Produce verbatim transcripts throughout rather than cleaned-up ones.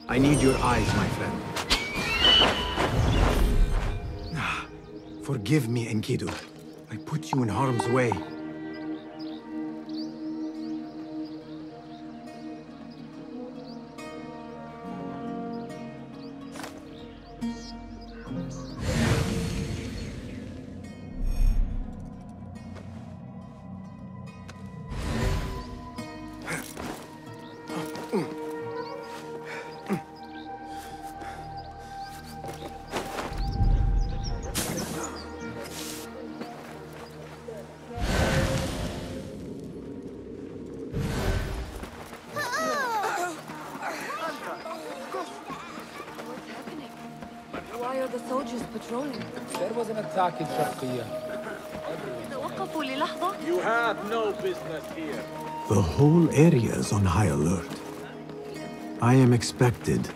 I need your eyes, my friend. Forgive me, Enkidu. I put you in harm's way. Why are the soldiers patrolling? There was an attack in Sharqiyya. توقفوا للحظة. You have no business here. The whole area is on high alert. I am expected.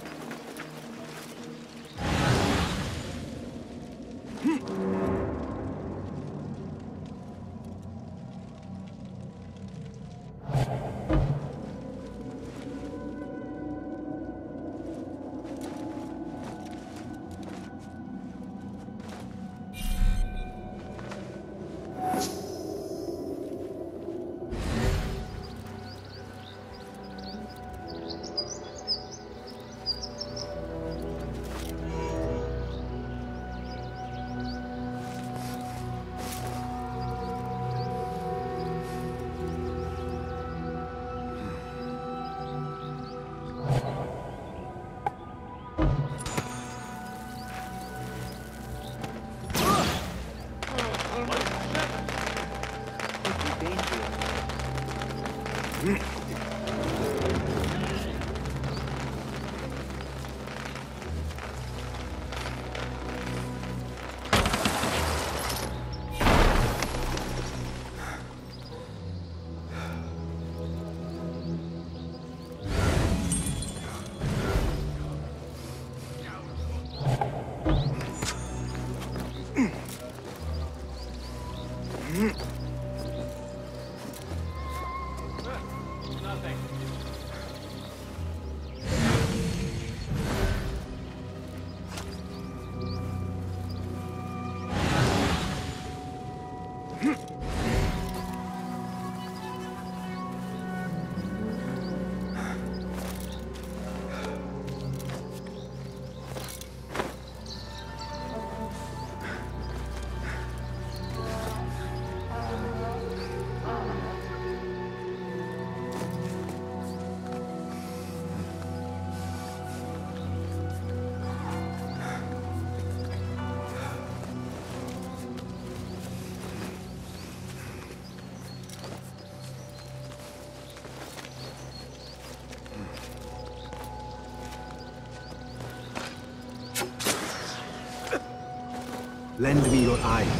Lend me your eyes.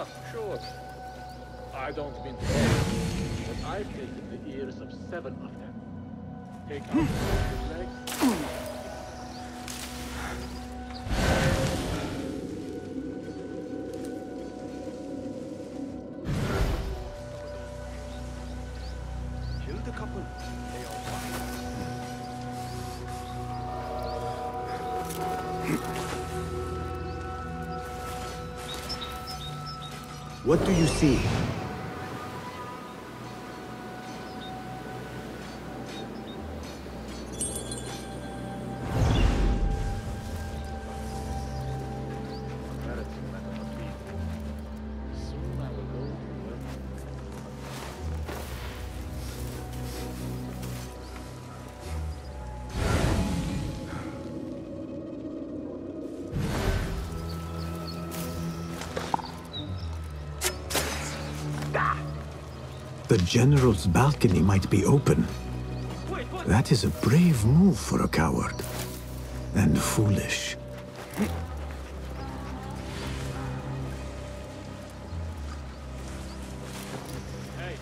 Ah, sure. I don't mean to say, but I've taken the ears of seven of them. Take out his legs. Kill the couple. They are fine. What do you see? Soon I will go to work. The general's balcony might be open. That is a brave move for a coward. And foolish. Hey,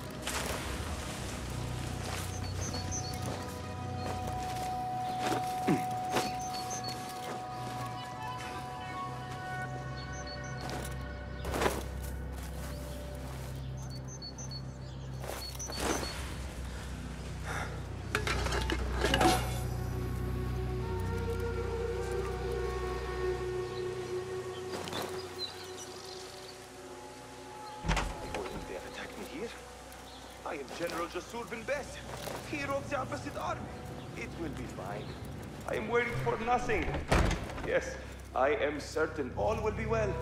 They wouldn't dare attack me here. I am General Jasur bin Bes, hero of the opposite army. It will be fine. I am waiting for nothing. Yes, I am certain all will be well.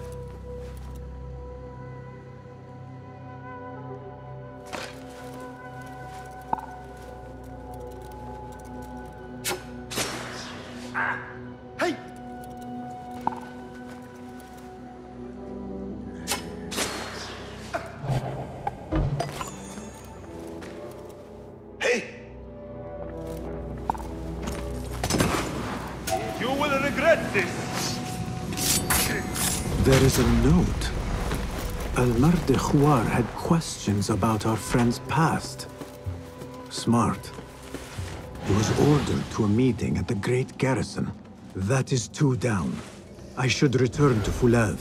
Ah! Hey! Hey! You will regret this! There is a note. Al-Mardi Khwar had questions about our friend's past. Smart. He was ordered to a meeting at the Great Garrison. That is two down. I should return to Fulav.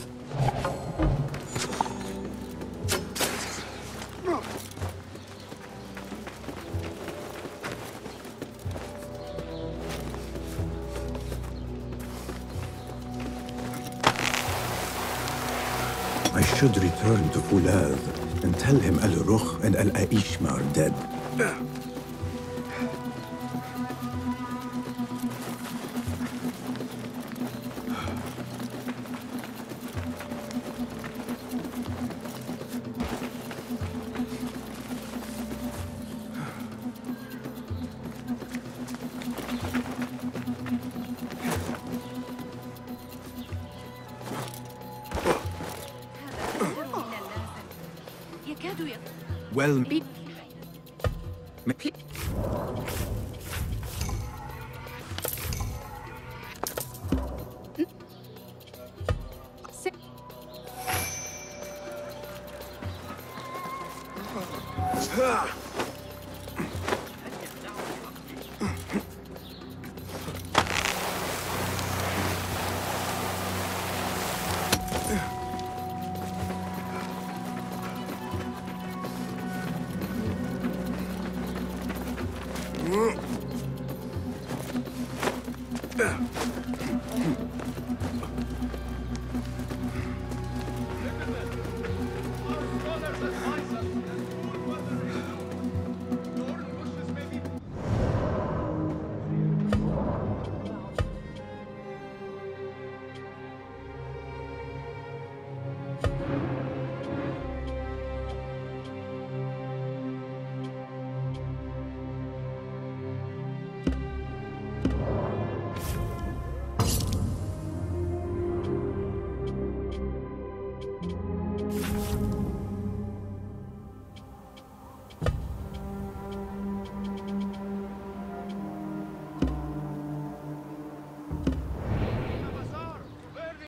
I should return to Fulav and tell him Al-Rukh and Al-Aishma are dead. يكاد يف... Well, بي... س...